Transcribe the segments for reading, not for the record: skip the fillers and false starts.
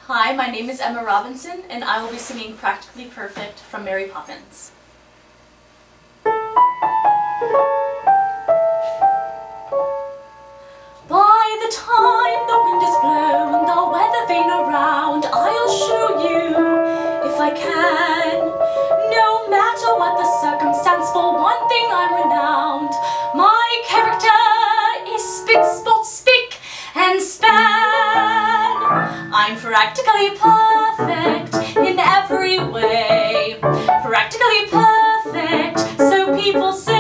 Hi, my name is Emma Robinson, and I will be singing Practically Perfect from Mary Poppins. By the time the wind is blown, the weather vane around, I'll show you, if I can. No matter what the circumstance, for one thing I'm renowned. My character is spick, spot, spick, and span. I'm practically perfect in every way. Practically perfect, so people say.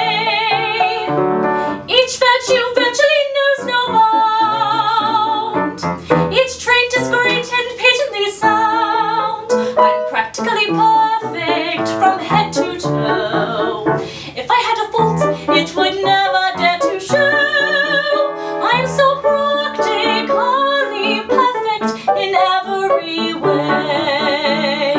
Each virtue virtually knows no bound. Each trait is great and patently sound. I'm practically perfect from head to toe. If I had a fault, it would never dare to show. I'm so practically perfect in every way.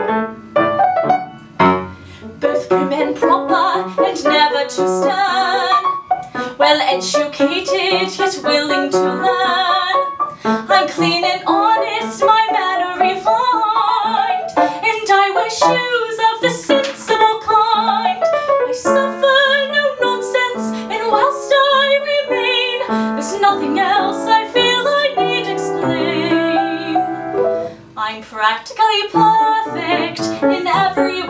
Both prim and proper and never too stern. Well educated, yet willing to learn. I'm clean and honest, my manner refined, and I wear shoes of the sensible kind. I suffer no nonsense, and whilst I remain, there's nothing else I feel I need explain. I'm practically perfect in every